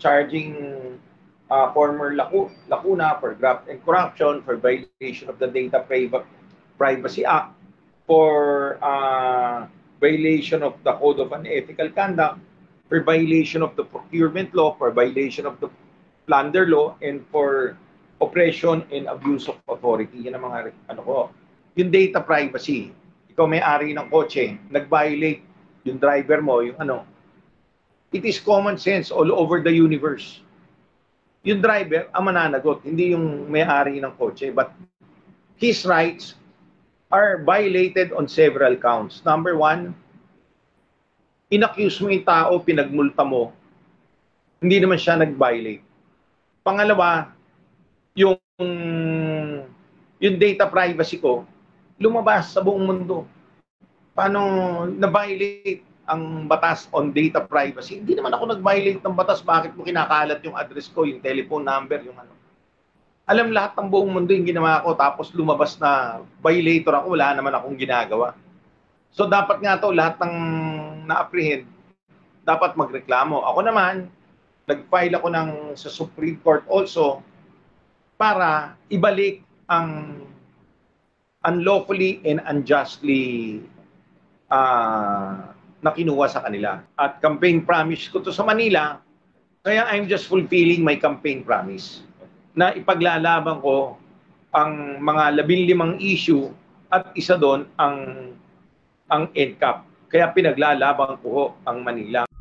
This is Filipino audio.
charging former Lacuna for graft and corruption, for violation of the Data Privacy Act, for violation of the Code of Unethical Conduct, for violation of the procurement law, for violation of the plunder law, and for oppression and abuse of authority. Yan ang mga ano ko. Yung data privacy, ikaw may-ari ng kotse, nag-violate yung driver mo, yung ano, it is common sense all over the universe. Yung driver ang mananagot, hindi yung may-ari ng kotse, but his rights are violated on several counts. Number one, inaccuse mo yung tao, pinagmulta mo, hindi naman siya nag-violate. Pangalawa, yung data privacy ko, lumabas sa buong mundo. Paano na-violate ang batas on data privacy? Hindi naman ako nag-violate ng batas. Bakit mo kinakalat yung address ko, yung telephone number, yung ano? Alam lahat ng buong mundo yung ginawa ko, tapos lumabas na violator ako, wala naman akong ginagawa. So dapat nga to, lahat ng na-apprehend, dapat magreklamo. Ako naman, nag-file ako sa Supreme Court also para ibalik ang unlawfully and unjustly na kinuha sa kanila. At campaign promise ko to sa Manila, kaya I'm just fulfilling my campaign promise na ipaglalaban ko ang mga 15 issue at isa doon ang NCAP. Kaya pinaglalaban ko ang Manila.